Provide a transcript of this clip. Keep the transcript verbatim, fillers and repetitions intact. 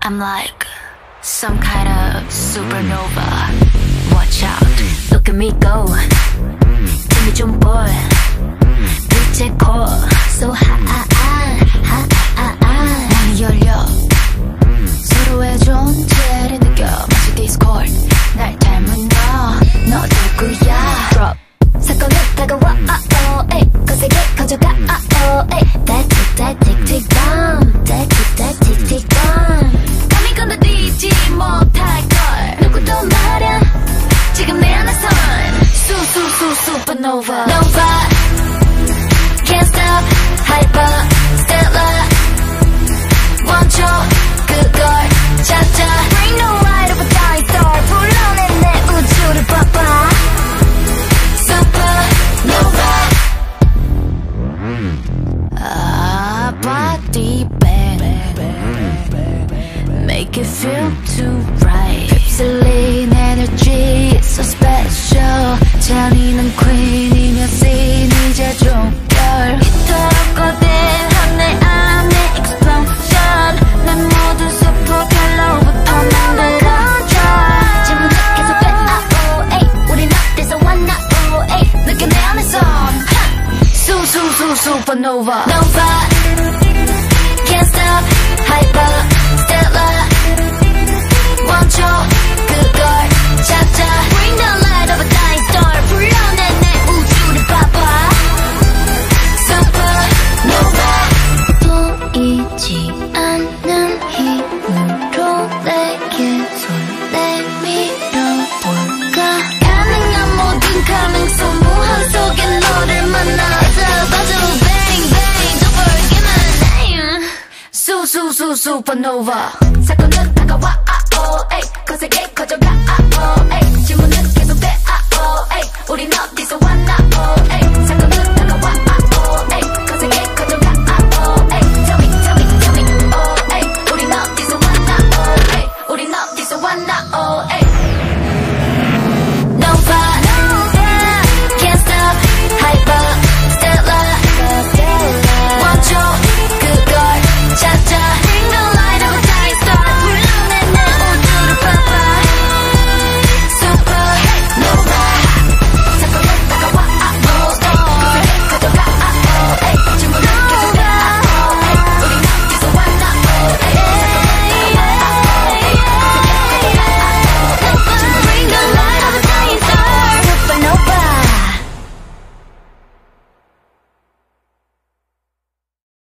I'm like some kind of supernova. Watch out, look at me go. Give me 좀 boy. 빛의 core, so hot, hot, hot. 문이 열려. 서로의 존재를 느껴. 마치 Discord. 날 닮은 너, 너 누구야? Drop. 사건은 다가와, oh, 에이. 거세게 커져가, oh, 에이. That tick, that tick, tick bomb. That tick, that tick, tick bomb. 감히 건드리지 못할걸. 누구도 말야. 지금 내 안에선 수, 수, 수, supernova. Nova. Can't stop. Hyper. Stellar. 멈춰. 그걸 찾아. Bring the light of a dying star. 불러내 내 우주를 봐봐. Supernova. Ah, body bang. Make it feel too right. 휩쓸린 energy, so special. 잔인한 queen이며 scene 이제 종결. 이토록 거대한 내 안에 explosion. 내 모든 super hello부터 만들어져. 질문은 계속돼, oh, 에이. 우린 어디서 왔나, oh, 에이. 느껴 내 안에선 수, 수, 수, supernova. Nova. Can't stop. Hyper. Stellar. 멈춰. 그걸 찾아. Bring the light of a dying star. 불러내 내 우주를 봐봐. Supernova. 보이지 않는 힘으로 내게 손 내밀어볼까. 가능한 모든 가능성 무한 속에 너를 만나자. 봐줘 bang bang. Don't forget my name. 수, 수, 수, supernova. 사건은 다가와, oh, 에이. 거세게 커져가, oh, 에이. 질문은 계속돼, oh, 에이. 우린 어디서 왔나.